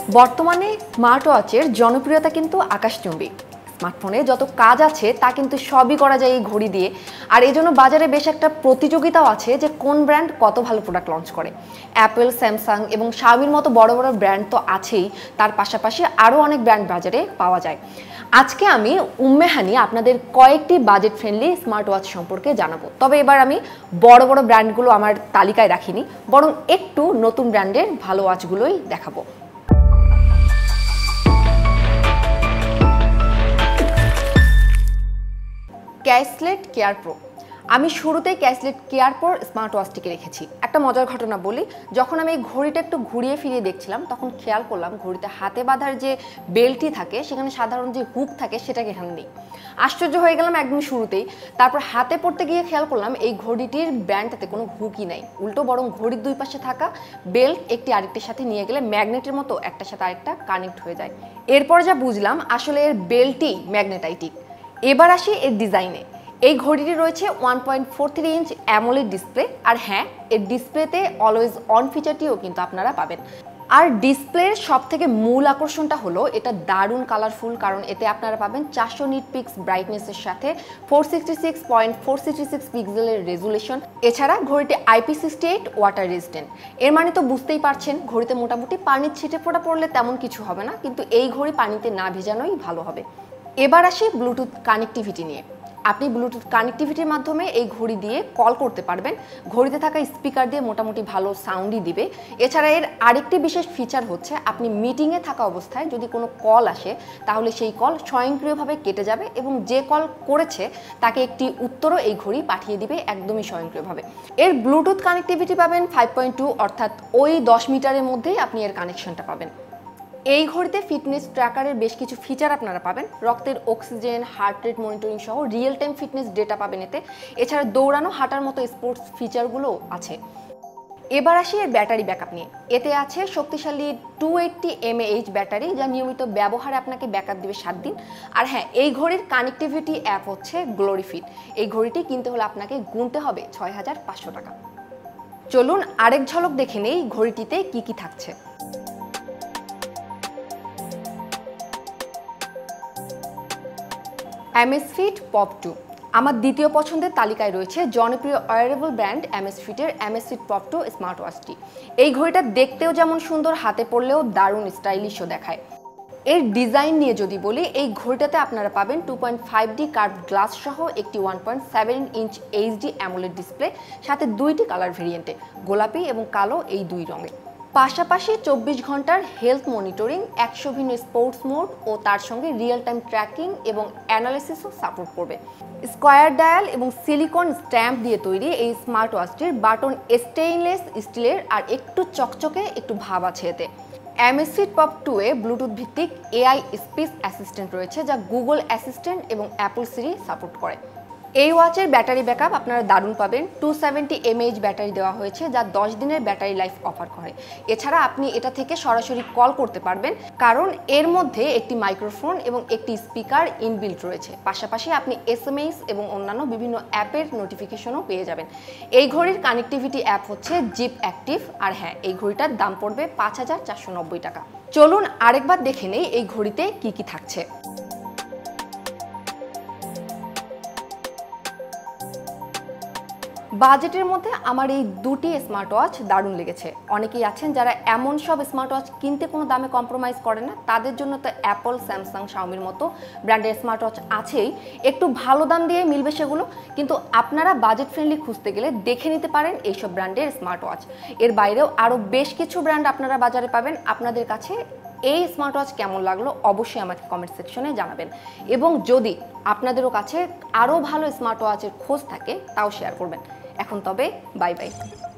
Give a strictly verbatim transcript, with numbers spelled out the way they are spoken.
বর্তমানে স্মার্ট ওয়াচের জনপ্রিয়তা কিন্তু আকাশচুম্বী। স্মার্টফোনে যত কাজ আছে তা কিন্তু সবই করা যায় এই ঘড়ি দিয়ে। আর এই জন্য বাজারে বেশ একটা প্রতিযোগিতাও আছে যে কোন ব্র্যান্ড কত ভালো প্রোডাক্ট লঞ্চ করে। অ্যাপেল, স্যামসাং এবং শাওমির মতো বড় বড় ব্র্যান্ড তো আছেই, তার পাশাপাশি আরও অনেক ব্র্যান্ড বাজারে পাওয়া যায়। আজকে আমি উম্মে হানি আপনাদের কয়েকটি বাজেট ফ্রেন্ডলি স্মার্ট ওয়াচ সম্পর্কে জানাবো। তবে এবার আমি বড় বড় ব্র্যান্ডগুলো আমার তালিকায় রাখিনি, বরং একটু নতুন ব্র্যান্ডের ভালো ওয়াচগুলোই দেখাবো। ক্যাসলেট কেয়ার প্রো। আমি শুরুতেই ক্যাসলেট কেয়ার প্রো স্মার্ট ওয়াচটিকে রেখেছি। একটা মজার ঘটনা বলি, যখন আমি এই ঘড়িটা একটু ঘুরিয়ে ফিরিয়ে দেখছিলাম তখন খেয়াল করলাম ঘড়িতে হাতে বাঁধার যে বেল্টটি থাকে সেখানে সাধারণ যে হুক থাকে সেটাকে এখানে নেই। আশ্চর্য হয়ে গেলাম একদম শুরুতেই। তারপর হাতে পড়তে গিয়ে খেয়াল করলাম এই ঘড়িটির ব্যান্ডটাতে কোনো হুকই নাই, উল্টো বরং ঘড়ির দুই পাশে থাকা বেল্ট একটি আরেকটির সাথে নিয়ে গেলে ম্যাগনেটের মতো একটার সাথে আরেকটা কানেক্ট হয়ে যায়। এরপর যা বুঝলাম আসলে এর বেল্টই ম্যাগনেটাইটিক। এবার আসি এর ডিজাইনে। এই ঘড়িটি রয়েছে one point four three inch AMOLED display. আর হ্যাঁ, এর ডিসপ্লেতে অলওয়েজ অন ফিচারটিও কিন্তু আপনারা পাবেন। আর ডিসপ্লের সব থেকে মূল আকর্ষণটা হলো এটা দারুণ কালারফুল, কারণ এতে আপনারা পাবেন চারশো নিট পিক্স ব্রাইটনেসের সাথে four sixty six point four sixty six পিক্সেলের রেজুলেশন। এছাড়া ঘড়িটি IP sixty eight water resistant. এর মানে তো বুঝতেই পারছেন ঘড়িতে মোটামুটি পানির ছিটে ফোটা পড়লে তেমন কিছু হবে না, কিন্তু এই ঘড়ি পানিতে না ভেজানোই ভালো হবে। এবার আসি ব্লুটুথ কানেক্টিভিটি নিয়ে। আপনি ব্লুটুথ কানেক্টিভিটির মাধ্যমে এই ঘড়ি দিয়ে কল করতে পারবেন। ঘড়িতে থাকা স্পিকার দিয়ে মোটামুটি ভালো সাউন্ডই দিবে। এছাড়া এর আরেকটি বিশেষ ফিচার হচ্ছে আপনি মিটিংয়ে থাকা অবস্থায় যদি কোনো কল আসে তাহলে সেই কল স্বয়ংক্রিয়ভাবে কেটে যাবে এবং যে কল করেছে তাকে একটি উত্তরও এই ঘড়ি পাঠিয়ে দিবে একদমই স্বয়ংক্রিয়ভাবে। এর ব্লুটুথ কানেক্টিভিটি পাবেন ফাইভ পয়েন্ট টু, অর্থাৎ ওই দশ মিটারের মধ্যেই আপনি এর কানেকশনটা পাবেন। এই ঘড়িতে ফিটনেস ট্র্যাকারের বেশ কিছু ফিচার আপনারা পাবেন। রক্তের অক্সিজেন, হার্ট রেট মনিটরিং সহ রিয়েল টাইম ফিটনেস ডেটা পাবেন এতে। এছাড়া দৌড়ানো, হাঁটার মতো স্পোর্টস ফিচারগুলো আছে। এবার আসি এর ব্যাটারি ব্যাকআপ নিয়ে। এতে আছে শক্তিশালী টু এইট্টি এমএএইচ ব্যাটারি, যা নিয়মিত ব্যবহারে আপনাকে ব্যাকআপ দেবে সাত দিন। আর হ্যাঁ, এই ঘড়ির কানেক্টিভিটি অ্যাপ হচ্ছে গ্লোরিফিট। এই ঘড়িটি কিনতে হলে আপনাকে গুনতে হবে ছয় হাজার পাঁচশো টাকা। চলুন আরেক ঝলক দেখে নেই ঘড়িটিতে কি কি থাকছে। অ্যামেসফিট পপ টু আমার দ্বিতীয় পছন্দের তালিকায় রয়েছে জনপ্রিয় ওয়ারেবল ব্র্যান্ড অ্যামেসফিটের অ্যামেসফিট পপ টু স্মার্ট ওয়াচটি। এই ঘড়িটা দেখতেও যেমন সুন্দর, হাতে পড়লেও দারুণ স্টাইলিশও দেখায়। এর ডিজাইন নিয়ে যদি বলি, এই ঘড়িটাতে আপনারা পাবেন two point five D curve glass সহ একটি one point seven inch HD AMOLED display, সাথে দুইটি কালার ভেরিয়েন্টে, গোলাপি এবং কালো, এই দুই রঙে। পাশাপাশি চব্বিশ ঘন্টার হেলথ মনিটরিং, একশো ভিন্ন স্পোর্টস মোড ও তার সঙ্গে রিয়েল টাইম ট্র্যাকিং এবং অ্যানালিসিসও সাপোর্ট করবে। স্কোয়ার ডায়াল এবং সিলিকন স্ট্যাম্প দিয়ে তৈরি এই স্মার্ট ওয়াচটির বাটন স্টেইনলেস স্টিলের আর একটু চকচকে একটু ভাব আছে এতে। অ্যামেসফিট পপ টু এ ব্লুটুথ ভিত্তিক এআই স্পিচ অ্যাসিস্ট্যান্ট রয়েছে, যা গুগল অ্যাসিস্ট্যান্ট এবং অ্যাপল সিরি সাপোর্ট করে। এই ওয়াচের ব্যাটারি ব্যাকআপ আপনারা দারুণ পাবেন। টু সেভেন্টি এমএএইচ ব্যাটারি দেওয়া হয়েছে, যা দশ দিনের ব্যাটারি লাইফ অফার করে। এছাড়া আপনি এটা থেকে সরাসরি কল করতে পারবেন, কারণ এর মধ্যে একটি মাইক্রোফোন এবং একটি স্পিকার ইনবিল্ট রয়েছে। পাশাপাশি আপনি এসএমএস এবং অন্যান্য বিভিন্ন অ্যাপের নোটিফিকেশনও পেয়ে যাবেন। এই ঘড়ির কানেক্টিভিটি অ্যাপ হচ্ছে জিপ অ্যাক্টিভ। আর হ্যাঁ, এই ঘড়িটার দাম পড়বে পাঁচ হাজার চারশো নব্বই টাকা। চলুন আরেকবার দেখে নেই এই ঘড়িতে কি কি থাকছে। বাজেটের মধ্যে আমার এই দুটি স্মার্ট ওয়াচ দারুণ লেগেছে। অনেকেই আছেন যারা এমন সব স্মার্ট ওয়াচ কিনতে কোনো দামে কম্প্রোমাইজ করে না, তাদের জন্য তো অ্যাপল, স্যামসাং, শাওমির মতো ব্র্যান্ডের স্মার্ট ওয়াচ আছেই। একটু ভালো দাম দিয়ে মিলবে সেগুলো, কিন্তু আপনারা বাজেট ফ্রেন্ডলি খুঁজতে গেলে দেখে নিতে পারেন এইসব ব্র্যান্ডের স্মার্ট ওয়াচ। এর বাইরেও আরও বেশ কিছু ব্র্যান্ড আপনারা বাজারে পাবেন। আপনাদের কাছে এই স্মার্ট ওয়াচ কেমন লাগলো অবশ্যই আমাকে কমেন্ট সেকশনে জানাবেন, এবং যদি আপনাদেরও কাছে আরও ভালো স্মার্ট ওয়াচের খোঁজ থাকে তাও শেয়ার করবেন। এখন তবে বাই বাই।